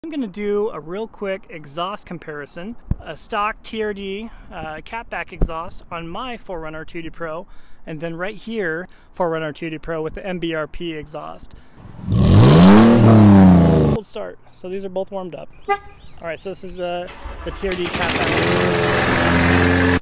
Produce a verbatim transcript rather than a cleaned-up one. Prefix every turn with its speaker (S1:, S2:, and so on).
S1: I'm going to do a real quick exhaust comparison, a stock T R D uh, catback exhaust on my four runner two D Pro, and then right here four runner two D Pro with the M B R P exhaust. Cold start, so these are both warmed up. Alright, so this is uh, the T R D catback.